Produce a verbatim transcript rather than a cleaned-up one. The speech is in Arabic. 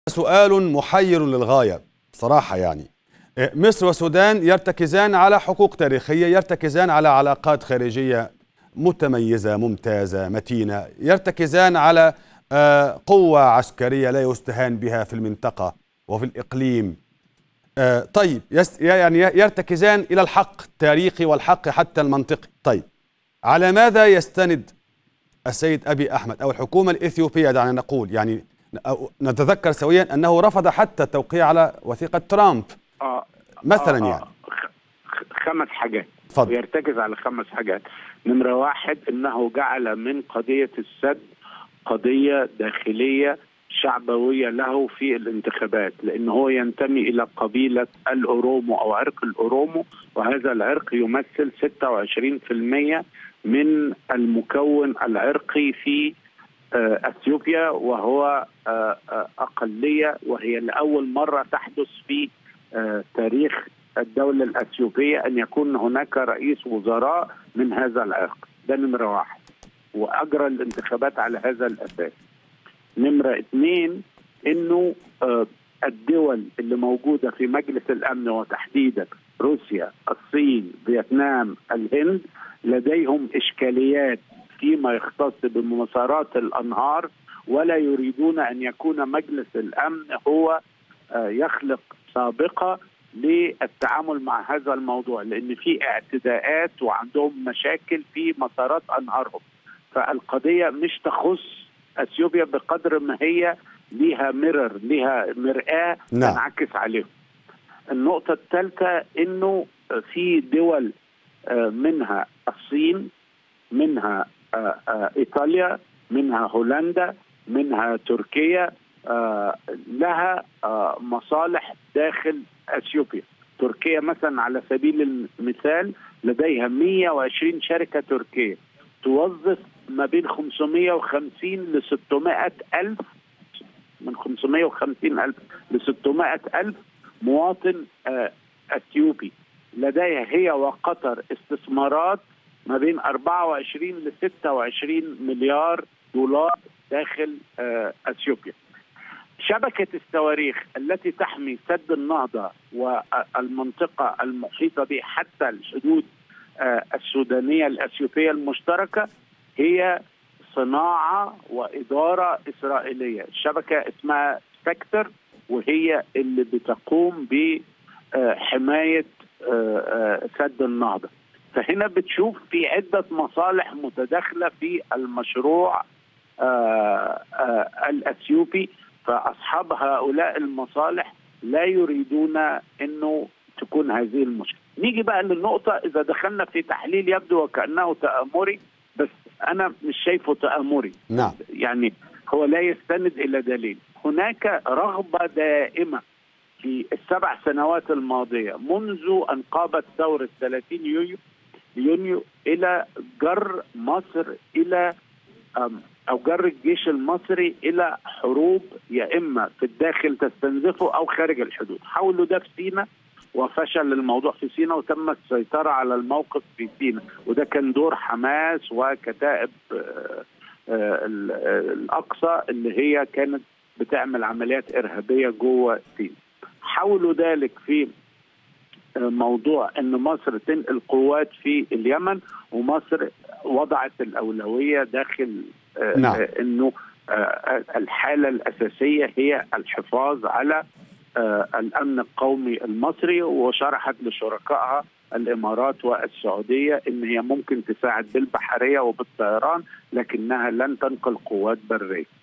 سؤال محير للغاية صراحة. يعني مصر والسودان يرتكزان على حقوق تاريخية، يرتكزان على علاقات خارجية متميزة ممتازة متينة، يرتكزان على قوة عسكرية لا يستهان بها في المنطقة وفي الإقليم. طيب يعني يرتكزان إلى الحق التاريخي والحق حتى المنطقي. طيب على ماذا يستند السيد أبي أحمد أو الحكومة الإثيوبية؟ دعنا نقول يعني نتذكر سويا أنه رفض حتى التوقيع على وثيقة ترامب آه مثلا. آه يعني خمس حاجات، فضل. ويرتكز على خمس حاجات. نمرة واحد، أنه جعل من قضية السد قضية داخلية شعبوية له في الانتخابات، لأنه هو ينتمي إلى قبيلة الأورومو أو عرق الأورومو، وهذا العرق يمثل ستة وعشرين بالمئة من المكون العرقي في أثيوبيا، وهو أقلية، وهي لأول مرة تحدث في تاريخ الدولة الأثيوبية أن يكون هناك رئيس وزراء من هذا العرق. ده نمرة واحد، وأجرى الانتخابات على هذا الأساس. نمرة اثنين، إنه الدول اللي موجودة في مجلس الأمن وتحديدا روسيا، الصين، فيتنام، الهند، لديهم إشكاليات فيما يختص بمسارات الأنهار، ولا يريدون أن يكون مجلس الأمن هو يخلق سابقة للتعامل مع هذا الموضوع، لأن في اعتداءات وعندهم مشاكل في مسارات أنهارهم. فالقضية مش تخص أثيوبيا بقدر ما هي لها مرر، لها مرآة نعم. تنعكس عليهم. النقطة الثالثة إنه في دول منها الصين، منها إيطاليا، منها هولندا، منها تركيا، لها مصالح داخل أثيوبيا. تركيا مثلا على سبيل المثال لديها مئة وعشرين شركة تركية توظف ما بين خمسمئة وخمسين ل ستمئة ألف، من خمسمئة وخمسين ألف ل ستمئة ألف مواطن أثيوبي. لديها هي وقطر استثمارات ما بين أربعة وعشرين ل ستة وعشرين مليار دولار داخل أثيوبيا. شبكة الصواريخ التي تحمي سد النهضة والمنطقة المحيطة به حتى الحدود السودانية الأثيوبية المشتركة هي صناعة وإدارة إسرائيلية. الشبكة اسمها سبكتر، وهي اللي بتقوم بحماية سد النهضة. فهنا بتشوف في عدة مصالح متداخلة في المشروع الأثيوبي، فأصحاب هؤلاء المصالح لا يريدون أنه تكون هذه المشكلة. نيجي بقى للنقطة، إذا دخلنا في تحليل يبدو وكأنه تآمري، بس أنا مش شايفه تآمري. نعم. يعني هو لا يستند إلى دليل. هناك رغبة دائمة في السبع سنوات الماضية منذ أن قامت ثورة ثلاثين يونيو يونيو إلى جر مصر إلى أو جر الجيش المصري إلى حروب، يا إما في الداخل تستنزفه أو خارج الحدود. حاولوا ده في سيناء وفشل الموضوع في سيناء، وتم السيطرة على الموقف في سيناء، وده كان دور حماس وكتائب الأقصى اللي هي كانت بتعمل عمليات إرهابية جوه سيناء. حاولوا ذلك في موضوع أن مصر تنقل قوات في اليمن، ومصر وضعت الأولوية داخل نعم. أنه الحالة الأساسية هي الحفاظ على الأمن القومي المصري، وشرحت لشركائها الإمارات والسعودية أن هي ممكن تساعد بالبحرية وبالطيران، لكنها لن تنقل قوات برية.